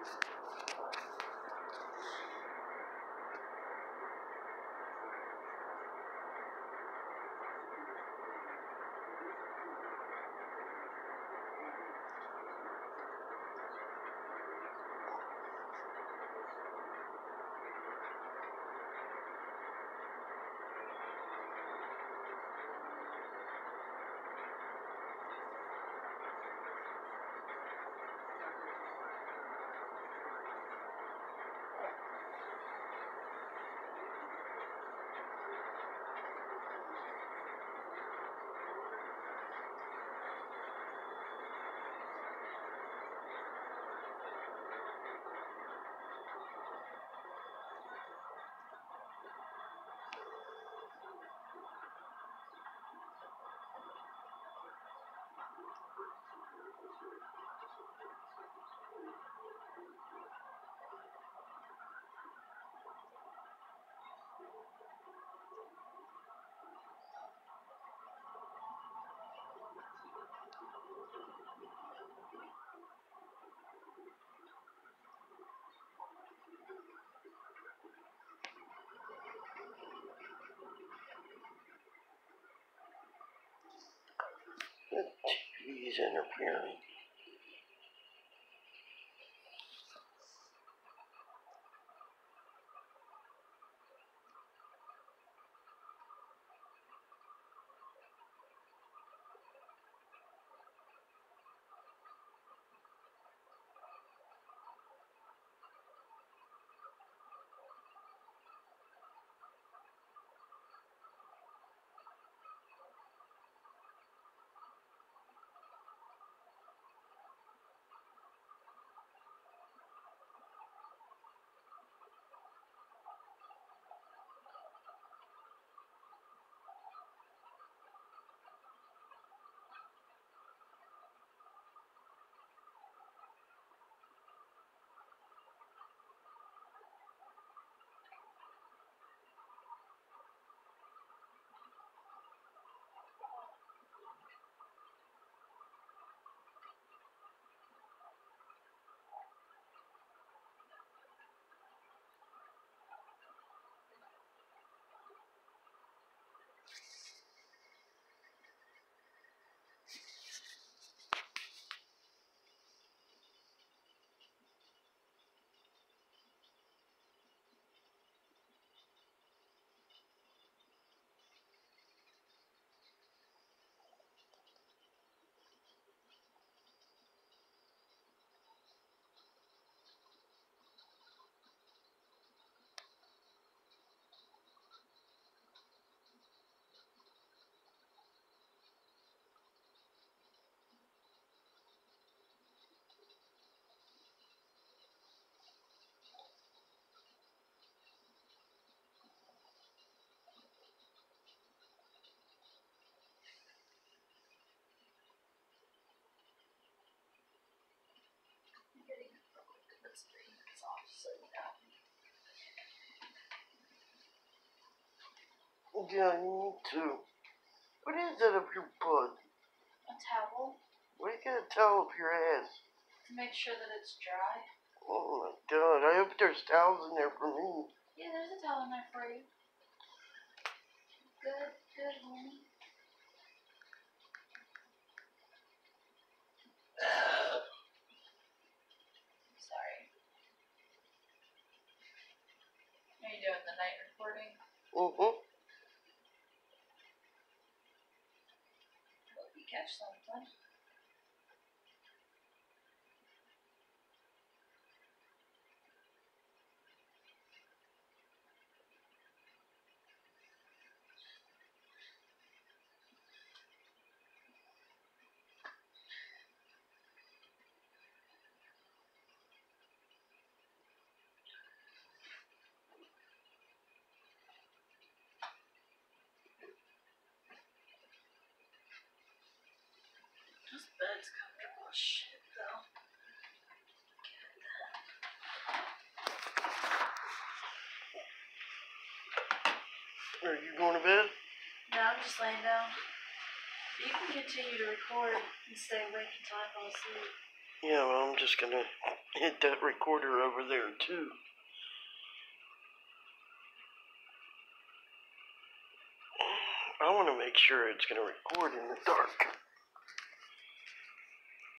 The TV's interfering. Yeah, you need to. What is that up your butt? A towel. Why you got a towel up your ass? To make sure that it's dry. Oh my god, I hope there's towels in there for me. Yeah, there's a towel in there for you. Good, good, honey. Sorry. Are you doing the night recording? Mm-hmm. Hope you catch something. This bed's comfortable as shit, though. Are you going to bed? No, I'm just laying down. You can continue to record and stay awake until I fall asleep. Yeah, well, I'm just gonna hit that recorder over there too. I want to make sure it's gonna record in the dark.